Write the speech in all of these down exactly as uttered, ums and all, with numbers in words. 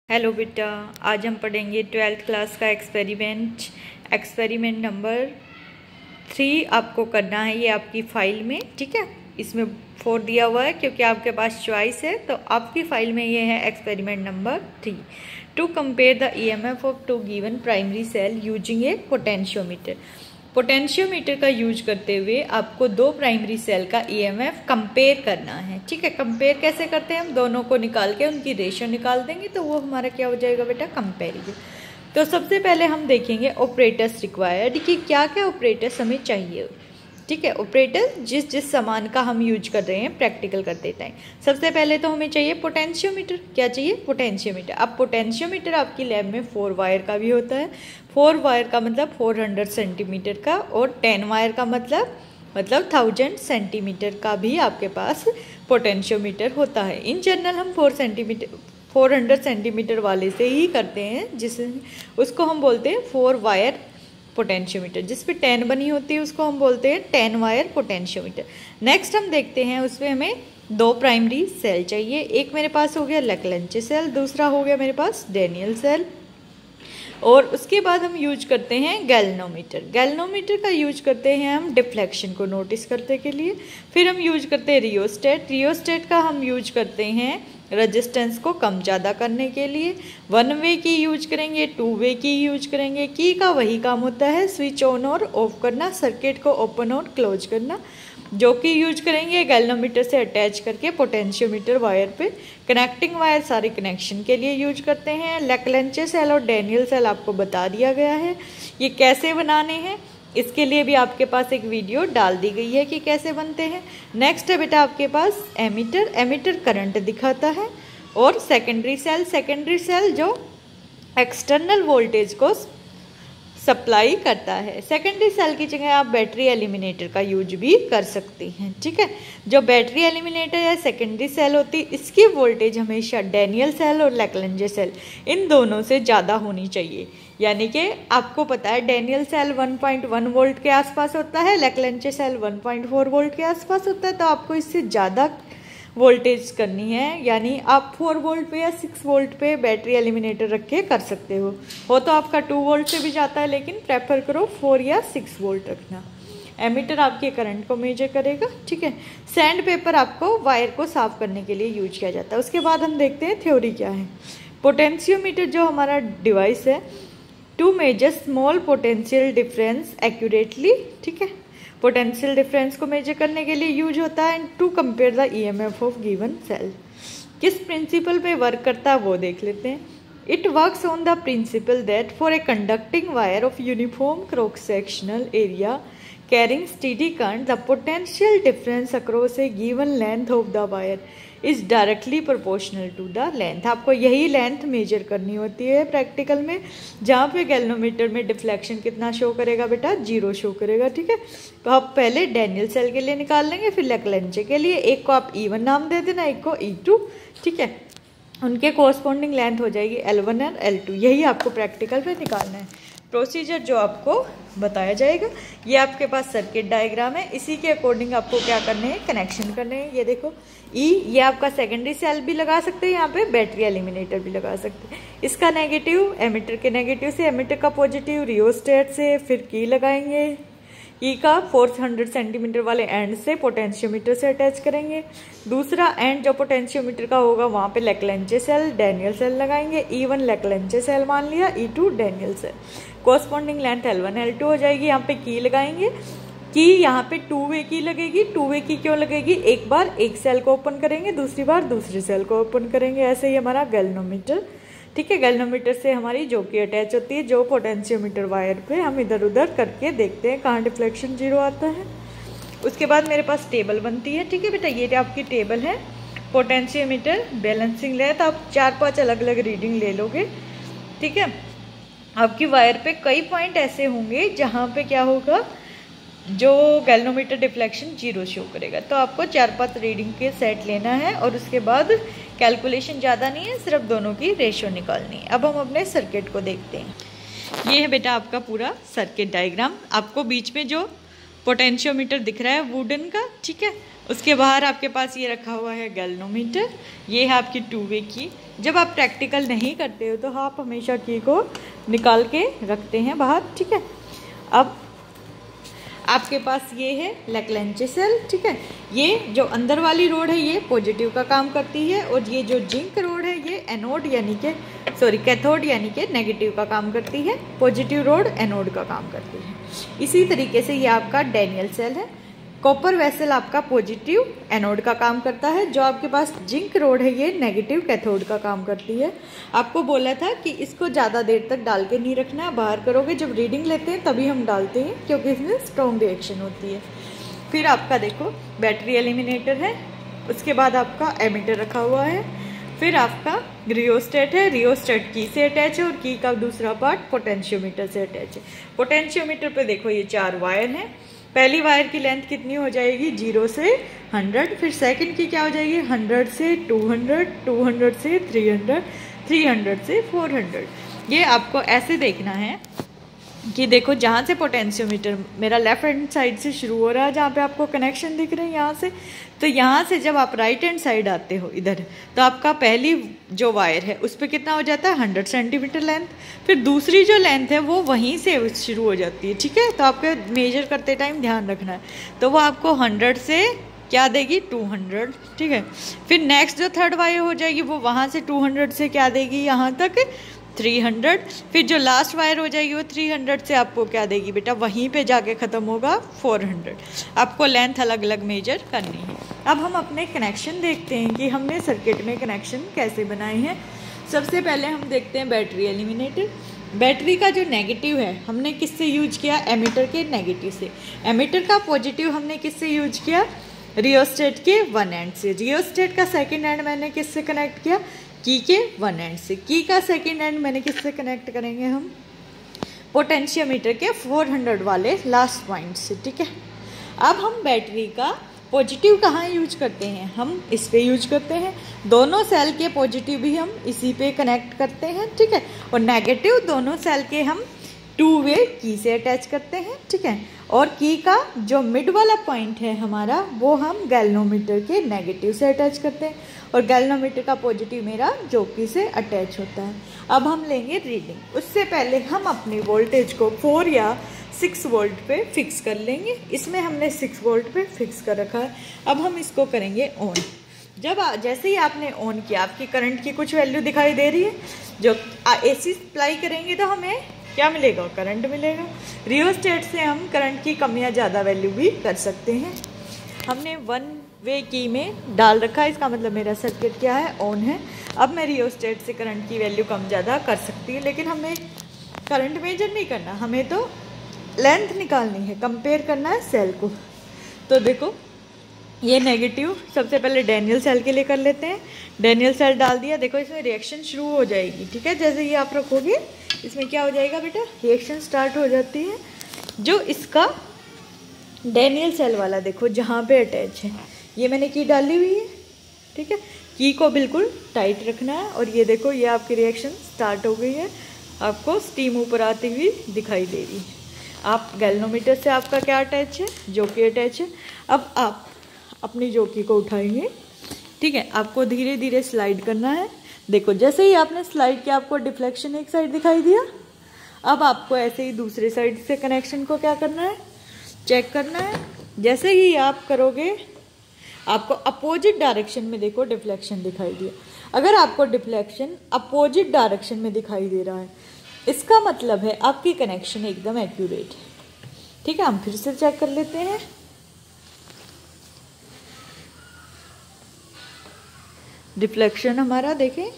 Hello बेटा, आज हम पढ़ेंगे ट्वेल्थ क्लास का एक्सपेरिमेंट एक्सपेरिमेंट नंबर थ्री। आपको करना है ये आपकी फ़ाइल में, ठीक है। इसमें फोर दिया हुआ है क्योंकि आपके पास चॉइस है, तो आपकी फ़ाइल में ये है experiment number three. To compare the EMF of two given primary cell using a potentiometer. Potentiometer का यूज करते हुए आपको दो प्राइमरी सेल का ईएमएफ कंपेयर करना है, ठीक है। कंपेयर कैसे करते हैं? हम दोनों को निकाल के उनकी रेशियो निकाल देंगे तो वो हमारा क्या हो जाएगा बेटा? कंपेरिजन। तो सबसे पहले हम देखेंगे ऑपरेटर्स रिक्वायर्ड कि क्या क्या ऑपरेटर्स हमें चाहिए, ठीक है। ऑपरेटर जिस जिस सामान का हम यूज कर रहे हैं प्रैक्टिकल करते टाइम। सबसे पहले तो हमें चाहिए पोटेंशियोमीटर। क्या चाहिए? पोटेंशियोमीटर। अब पोटेंशियोमीटर आपकी लैब में फोर वायर का भी होता है। फोर वायर का मतलब फोर हंड्रेड सेंटीमीटर का, और टेन वायर का मतलब मतलब थाउजेंड सेंटीमीटर का भी आपके पास पोटेंशियोमीटर होता है। इन जनरल हम four centimetre four hundred centimetre वाले से ही करते हैं, जिस उसको हम बोलते हैं फोर वायर पोटेंशियोमीटर। जिस पे टेन बनी होती है उसको हम बोलते हैं टेन वायर पोटेंशियोमीटर। नेक्स्ट हम देखते हैं उसमें हमें दो प्राइमरी सेल चाहिए। एक मेरे पास हो गया लेक्लेंचे सेल, दूसरा हो गया मेरे पास डेनियल सेल। और उसके बाद हम यूज करते हैं गैल्वेनोमीटर। गैल्वेनोमीटर का यूज करते हैं हम डिफ्लेक्शन को नोटिस करने के लिए। फिर हम यूज करते हैं रियोस्टेट। रियोस्टेट का हम यूज करते हैं रेजिस्टेंस को कम ज़्यादा करने के लिए। वन वे की यूज करेंगे, टू वे की यूज करेंगे। की का वही काम होता है, स्विच ऑन और ऑफ करना, सर्किट को ओपन और क्लोज करना। जो कि यूज करेंगे गैल्वेनोमीटर से अटैच करके पोटेंशियोमीटर वायर पे। कनेक्टिंग वायर सारे कनेक्शन के लिए यूज करते हैं। लेक्लेंचे सेल और डेनियल सेल आपको बता दिया गया है ये कैसे बनाने हैं। इसके लिए भी आपके पास एक वीडियो डाल दी गई है कि कैसे बनते हैं। नेक्स्ट है बेटा आपके पास एमीटर। एमीटर करंट दिखाता है। और सेकेंडरी सेल सेकेंडरी सेल जो एक्सटर्नल वोल्टेज को सप्लाई करता है। सेकेंडरी सेल की जगह आप बैटरी एलिमिनेटर का यूज भी कर सकते हैं, ठीक है। जो बैटरी एलिमिनेटर या सेकेंडरी सेल होती है इसकी वोल्टेज हमेशा डेनियल सेल और लेक्लेंचे सेल इन दोनों से ज़्यादा होनी चाहिए। यानी कि आपको पता है Daniell cell one point one volt के आसपास होता है, Leclanche cell one point four volt के आसपास होता है। तो आपको इससे ज़्यादा वोल्टेज करनी है, यानी आप फोर वोल्ट पे या सिक्स वोल्ट पे बैटरी एलिमिनेटर रख के कर सकते हो। हो तो आपका टू वोल्ट से भी जाता है, लेकिन प्रेफर करो फोर या सिक्स वोल्ट रखना। एमीटर आपके करंट को मेजर करेगा, ठीक है। सैंड पेपर आपको वायर को साफ करने के लिए यूज किया जाता है। उसके बाद हम देखते हैं थ्योरी क्या है। पोटेंशियोमीटर जो हमारा डिवाइस है to measure small potential difference accurately, ठीक है। पोटेंशियल डिफरेंस को मेजर करने के लिए यूज होता है। And to compare the EMF of given cell. किस प्रिंसिपल पे वर्क करता है वो देख लेते हैं। It works on the principle that for a conducting wire of uniform cross sectional area carrying steady current the potential difference across a given length of the wire is directly proportional to the length. आपको यही length major करनी होती है practical में, जहाँ पे galvanometer में deflection कितना शो करेगा बेटा? जीरो शो करेगा, ठीक है। तो आप पहले डेनियल सेल के लिए निकाल लेंगे, फिर लेक्लेंचे के लिए। एक को आप ई वन नाम दे देना, एक को ई टू, ठीक है। उनके कोरस्पॉन्डिंग लेंथ हो जाएगी एल वन और एल टू। यही आपको प्रैक्टिकल पे निकालना है। प्रोसीजर जो आपको बताया जाएगा, ये आपके पास सर्किट डायग्राम है। इसी के अकॉर्डिंग आपको क्या करने हैं? कनेक्शन करने हैं। ये देखो ई, ये आपका सेकेंडरी सेल भी लगा सकते हैं, यहाँ पे बैटरी एलिमिनेटर भी लगा सकते हैं। इसका नेगेटिव एमीटर के नेगेटिव से, एमीटर का पॉजिटिव रियोस्टेट से, फिर की लगाएंगे। ई का फोर हंड्रेड सेंटीमीटर वाले एंड से पोटेंशियोमीटर से अटैच करेंगे। दूसरा एंड जो पोटेंशियोमीटर का होगा वहाँ पे लेक्लेंचे सेल डेनियल सेल लगाएंगे। ई वन लेक्लेंचे सेल मान लिया, E two Daniell cell. Corresponding length L one L two हो जाएगी। यहाँ पे की लगाएंगे। की यहाँ पे टू वे की लगेगी। टू वे की क्यों लगेगी? एक बार एक सेल को ओपन करेंगे, दूसरी बार दूसरी सेल को ओपन करेंगे। ऐसे ही हमारा गैल्वेनोमीटर, ठीक है। गैल्वेनोमीटर से हमारी जो कि अटैच होती है जो पोटेंशियोमीटर वायर पे, हम इधर उधर करके देखते हैं कहाँ डिफ्लेक्शन जीरो आता है। उसके बाद मेरे पास टेबल बनती है, ठीक है बेटा। ये आपकी टेबल है पोटेंशियोमीटर बैलेंसिंग लेंथ। आप चार पांच अलग अलग रीडिंग ले लोगे, ठीक है। आपकी वायर पे कई पॉइंट ऐसे होंगे जहाँ पे क्या होगा, जो गैल्वेनोमीटर डिफ्लेक्शन जीरो शो करेगा। तो आपको चार पांच रीडिंग के सेट लेना है, और उसके बाद कैलकुलेशन ज़्यादा नहीं है, सिर्फ दोनों की रेशियो निकालनी है। अब हम अपने सर्किट को देखते हैं। ये है बेटा आपका पूरा सर्किट डायग्राम। आपको बीच में जो पोटेंशियोमीटर दिख रहा है वुडन का, ठीक है, उसके बाहर आपके पास ये रखा हुआ है गैल्वेनोमीटर, ये है आपकी टू वे की। जब आप प्रैक्टिकल नहीं करते हो तो आप हमेशा की को निकाल के रखते हैं बाहर, ठीक है। अब आपके पास ये है लैग्रैंज सेल, ठीक है। ये जो अंदर वाली रोड है ये पॉजिटिव का काम करती है, और ये जो जिंक रोड है ये एनोड यानी कि सॉरी कैथोड यानी कि नेगेटिव का काम करती है। पॉजिटिव रोड एनोड का काम करती है। इसी तरीके से ये आपका डैनियल सेल है। कॉपर वेसल आपका पॉजिटिव एनोड का काम करता है। जो आपके पास जिंक रोड है ये नेगेटिव कैथोड का काम करती है। आपको बोला था कि इसको ज़्यादा देर तक डाल के नहीं रखना है, बाहर करोगे जब रीडिंग लेते हैं तभी हम डालते हैं, क्योंकि इसमें स्ट्रॉन्ग रिएक्शन होती है। फिर आपका देखो बैटरी एलिमिनेटर है, उसके बाद आपका एमीटर रखा हुआ है, फिर आपका रियोस्टेट है। रियोस्टेट की से अटैच है और की का दूसरा पार्ट पोटेंशियोमीटर से अटैच है। पोटेंशियोमीटर पे देखो ये चार वायर हैं। पहली वायर की लेंथ कितनी हो जाएगी, जीरो से हंड्रेड। फिर सेकंड की क्या हो जाएगी, हंड्रेड से टू हंड्रेड, टू हंड्रेड से थ्री हंड्रेड, थ्री हंड्रेड से फोर हंड्रेड। ये आपको ऐसे देखना है कि देखो जहाँ से पोटेंशियोमीटर मेरा लेफ्ट हैंड साइड से शुरू हो रहा है, जहाँ पे आपको कनेक्शन दिख रहे हैं यहाँ से, तो यहाँ से जब आप राइट हैंड साइड आते हो इधर, तो आपका पहली जो वायर है उस पर कितना हो जाता है, हंड्रेड सेंटीमीटर लेंथ। फिर दूसरी जो लेंथ है वो वहीं से शुरू हो जाती है, ठीक है। तो आपको मेजर करते टाइम ध्यान रखना है। तो वो आपको हंड्रेड से क्या देगी, टू हंड्रेड, ठीक है। फिर नेक्स्ट जो थर्ड वायर हो जाएगी वो वहाँ से टू हंड्रेड से क्या देगी, यहाँ तक थ्री हंड्रेड। फिर जो लास्ट वायर हो जाएगी वो थ्री हंड्रेड से आपको क्या देगी बेटा, वहीं पे जाके ख़त्म होगा फोर हंड्रेड। आपको लेंथ अलग अलग मेजर करनी है। अब हम अपने कनेक्शन देखते हैं कि हमने सर्किट में कनेक्शन कैसे बनाए हैं। सबसे पहले हम देखते हैं बैटरी एलिमिनेटर। बैटरी का जो नेगेटिव है हमने किससे यूज किया, एमीटर के नेगेटिव से। एमीटर का पॉजिटिव हमने किससे यूज किया, रियोस्टेट के वन एंड से। रियोस्टेट का सेकेंड एंड मैंने किससे कनेक्ट किया, की के वन एंड से। की का सेकेंड एंड मैंने किससे कनेक्ट करेंगे हम, पोटेंशियोमीटर के फोर हंड्रेड वाले लास्ट पॉइंट से, ठीक है। अब हम बैटरी का पॉजिटिव कहाँ यूज करते हैं, हम इस पे यूज करते हैं। दोनों सेल के पॉजिटिव भी हम इसी पे कनेक्ट करते हैं, ठीक है। और नेगेटिव दोनों सेल के हम टू वे की से अटैच करते हैं, ठीक है। और की का जो मिड वाला पॉइंट है हमारा वो हम गैल्वेनोमीटर के नेगेटिव से अटैच करते हैं, और गैल्वेनोमीटर का पॉजिटिव मेरा जोकी से अटैच होता है। अब हम लेंगे रीडिंग। उससे पहले हम अपनी वोल्टेज को फोर या सिक्स वोल्ट पे फिक्स कर लेंगे। इसमें हमने सिक्स वोल्ट पे फिक्स कर रखा है। अब हम इसको करेंगे ऑन। जब आ, जैसे ही आपने ऑन किया आपकी करंट की कुछ वैल्यू दिखाई दे रही है। जो एसी सप्लाई करेंगे तो हमें क्या मिलेगा, करंट मिलेगा। रियोस्टेट से हम करंट की कम या ज़्यादा वैल्यू भी कर सकते हैं। हमने वन वे की में डाल रखा है, इसका मतलब मेरा सर्किट क्या है, ऑन है। अब मैं रियोस्टेट से करंट की वैल्यू कम ज़्यादा कर सकती हूँ, लेकिन हमें करंट मेजर नहीं करना, हमें तो लेंथ निकालनी है, कंपेयर करना है सेल को। तो देखो ये नेगेटिव सबसे पहले डैनियल सेल के लिए कर लेते हैं। डैनियल सेल डाल दिया, देखो इसमें रिएक्शन शुरू हो जाएगी, ठीक है। जैसे ही आप रखोगे इसमें क्या हो जाएगा बेटा, रिएक्शन स्टार्ट हो जाती है। जो इसका डैनियल सेल वाला देखो जहाँ पे अटैच है, ये मैंने की डाली हुई है, ठीक है। की को बिल्कुल टाइट रखना है। और ये देखो ये आपकी रिएक्शन स्टार्ट हो गई है, आपको स्टीम ऊपर आती हुई दिखाई दे रही है। आप गैल्वेनोमीटर से आपका क्या अटैच है, जोकी अटैच है। अब आप अपनी जोकी को उठाएंगे, ठीक है। आपको धीरे धीरे स्लाइड करना है। देखो जैसे ही आपने स्लाइड किया आपको डिफ्लेक्शन एक साइड दिखाई दिया। अब आपको ऐसे ही दूसरे साइड से कनेक्शन को क्या करना है, चेक करना है। जैसे ही आप करोगे आपको अपोजिट डायरेक्शन में देखो डिफ्लेक्शन दिखाई दिया। अगर आपको डिफ्लेक्शन अपोजिट डायरेक्शन में दिखाई दे रहा है, इसका मतलब है आपकी कनेक्शन एकदम एक्यूरेट है, ठीक है। हम फिर से चेक कर लेते हैं। डिफ्लेक्शन हमारा देखें,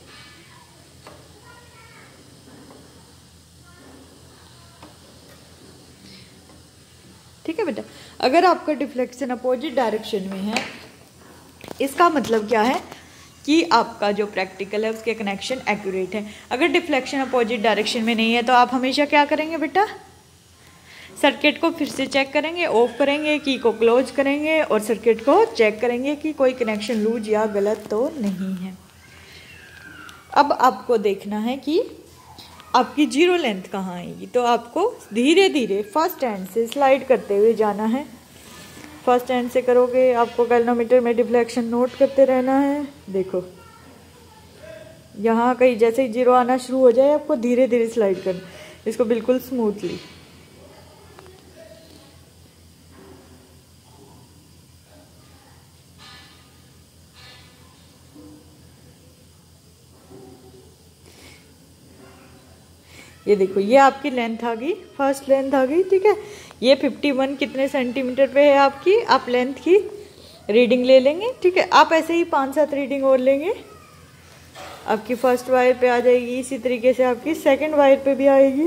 ठीक है बेटा। अगर आपका डिफ्लेक्शन अपोजिट डायरेक्शन में है, इसका मतलब क्या है कि आपका जो प्रैक्टिकल है उसके कनेक्शन एक्यूरेट है। अगर डिफ्लेक्शन अपोजिट डायरेक्शन में नहीं है तो आप हमेशा क्या करेंगे बेटा, सर्किट को फिर से चेक करेंगे, ऑफ करेंगे, की को क्लोज करेंगे और सर्किट को चेक करेंगे कि कोई कनेक्शन लूज या गलत तो नहीं है। अब आपको देखना है कि आपकी जीरो लेंथ कहाँ आएगी। तो आपको धीरे धीरे फर्स्ट हैंड से स्लाइड करते हुए जाना है। फर्स्ट हैंड से करोगे, आपको गैल्वेनोमीटर में डिफ्लेक्शन नोट करते रहना है। देखो यहाँ कहीं जैसे ही जीरो आना शुरू हो जाए आपको धीरे धीरे स्लाइड करना इसको बिल्कुल स्मूथली। ये देखो ये आपकी लेंथ आ गई, फर्स्ट लेंथ आ गई, ठीक है। ये इक्यावन कितने सेंटीमीटर पे है आपकी, आप लेंथ की रीडिंग ले लेंगे, ठीक है। आप ऐसे ही पांच सात रीडिंग और लेंगे, आपकी फर्स्ट वायर पे आ जाएगी। इसी तरीके से आपकी सेकंड वायर पे भी आएगी।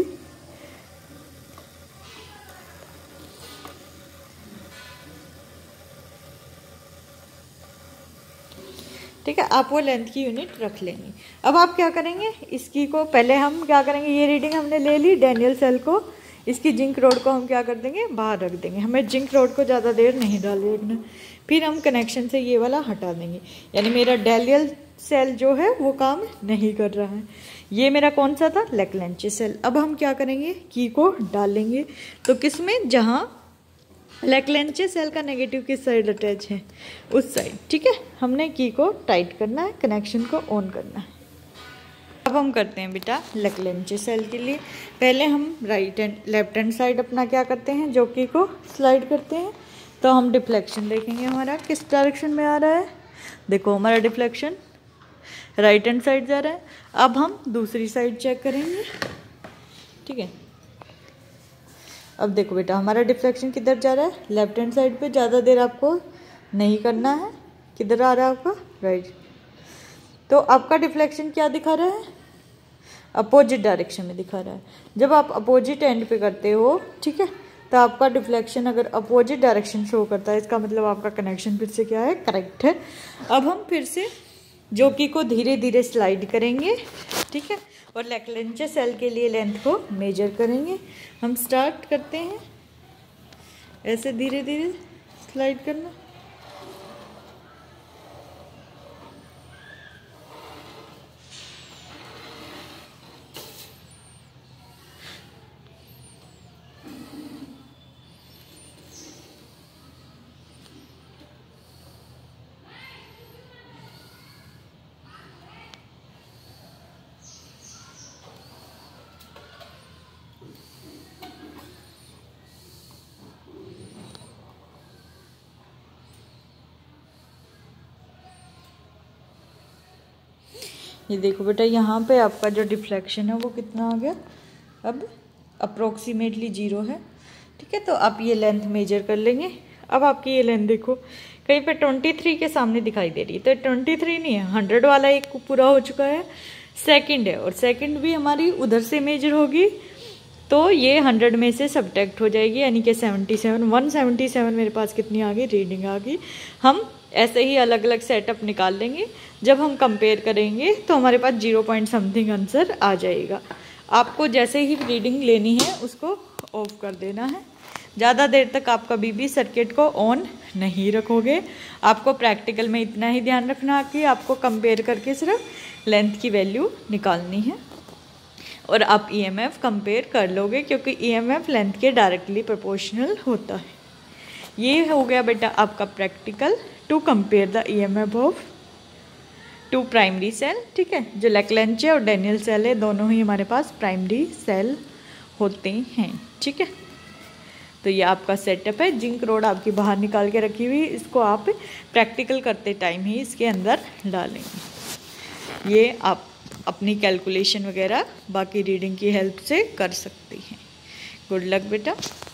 ठीक है, आप वो लेंथ की यूनिट रख लेंगे। अब आप क्या करेंगे, इसकी को पहले हम क्या करेंगे, ये रीडिंग हमने ले ली डैनियल सेल को, इसकी जिंक रोड को हम क्या कर देंगे, बाहर रख देंगे। हमें जिंक रोड को ज़्यादा देर नहीं डालना। फिर हम कनेक्शन से ये वाला हटा देंगे, यानी मेरा डैनियल सेल जो है वो काम नहीं कर रहा है। ये मेरा कौन सा था, लेक्लेंचे सेल। अब हम क्या करेंगे, की को डालेंगे, तो किस में, जहाँ लेक्लेंचे सेल का नेगेटिव किस साइड अटैच है, उस साइड, ठीक है। हमने की को टाइट करना है, कनेक्शन को ऑन करना है। अब हम करते हैं बेटा लेक्लेंचे सेल के लिए, पहले हम right and left hand side अपना क्या करते हैं, जो की को स्लाइड करते हैं। तो हम डिफ्लेक्शन देखेंगे हमारा किस डायरेक्शन में आ रहा है। देखो हमारा डिफ्लेक्शन राइट हैंड साइड जा रहा है। अब हम दूसरी साइड चेक करेंगे, ठीक है। अब देखो बेटा हमारा डिफ्लेक्शन किधर जा रहा है, लेफ्ट हैंड साइड पे। ज़्यादा देर आपको नहीं करना है, किधर आ रहा है आपका, राइट। तो आपका डिफ्लेक्शन क्या दिखा रहा है, अपोजिट डायरेक्शन में दिखा रहा है। जब आप अपोजिट एंड पे करते हो, ठीक है, तो आपका डिफ्लेक्शन अगर अपोजिट डायरेक्शन शो करता है, इसका मतलब आपका कनेक्शन फिर से क्या है, करेक्ट है। अब हम फिर से जो की को धीरे धीरे स्लाइड करेंगे, ठीक है, और लेक्लेंचे सेल के लिए लेंथ को मेजर करेंगे। हम स्टार्ट करते हैं ऐसे धीरे धीरे स्लाइड करना। ये देखो बेटा यहाँ पे आपका जो डिफ्लेक्शन है वो कितना आ गया, अब अप्रोक्सीमेटली जीरो है, ठीक है। तो आप ये लेंथ मेजर कर लेंगे। अब आपकी ये लेंथ देखो कहीं पे तेईस के सामने दिखाई दे रही है, तो तेईस नहीं है, सौ वाला एक पूरा हो चुका है, सेकंड है, और सेकंड भी हमारी उधर से मेजर होगी, तो ये सौ में से सब्ट्रैक्ट हो जाएगी, यानी कि सतहत्तर, एक सौ सतहत्तर मेरे पास कितनी आ गई, रीडिंग आ गई। हम ऐसे ही अलग अलग सेटअप निकाल लेंगे, जब हम कंपेयर करेंगे तो हमारे पास जीरो पॉइंट समथिंग आंसर आ जाएगा। आपको जैसे ही रीडिंग लेनी है उसको ऑफ कर देना है। ज़्यादा देर तक आप कभी भी सर्किट को ऑन नहीं रखोगे। आपको प्रैक्टिकल में इतना ही ध्यान रखना कि आपको कंपेयर करके सिर्फ लेंथ की वैल्यू निकालनी है, और आप ईएमएफ कंपेयर कर लोगे, क्योंकि ईएमएफ लेंथ के डायरेक्टली प्रोपोर्शनल होता है। ये हो गया बेटा आपका practical to compare the EMF of two primary cell, ठीक है। जो लेक्लेंचे और डैनियल सेल है दोनों ही हमारे पास प्राइमरी सेल होते हैं, ठीक है। तो ये आपका सेटअप है। जिंक रोड आपकी बाहर निकाल के रखी हुई, इसको आप प्रैक्टिकल करते टाइम ही इसके अंदर डालेंगे। ये आप अपनी कैलकुलेशन वगैरह बाकी रीडिंग की हेल्प से कर सकते हैं। गुड लक बेटा।